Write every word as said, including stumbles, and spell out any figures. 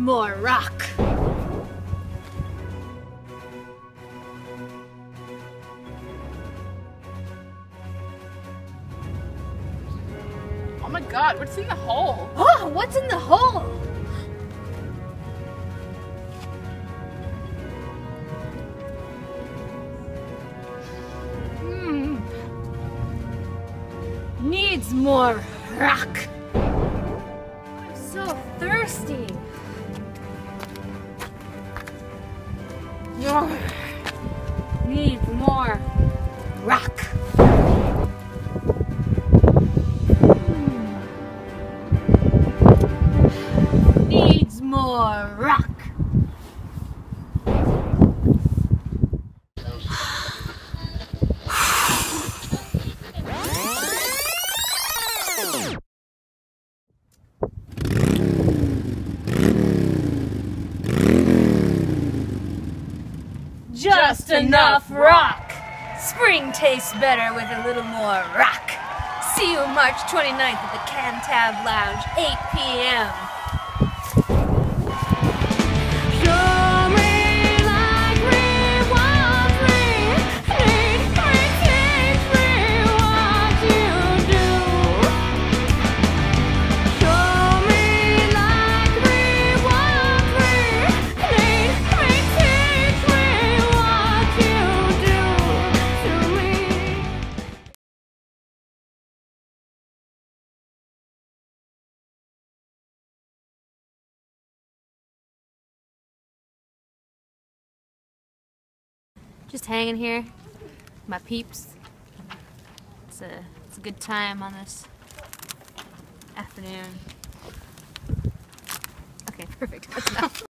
more rock. Oh my god, what's in the hole? Oh, what's in the hole? Hmm. Needs more rock. I'm so thirsty. Oh, need more rock. Needs more rock. Just enough rock. Spring tastes better with a little more rock. See you March twenty-ninth at the Cantab Lounge, eight p m Show me like we want me. Need me, teach me what you do. Show me like we want me. Need me, teach me what you do to me. Just hanging here, my peeps. It's a it's a good time on this afternoon. Okay, perfect. That's enough.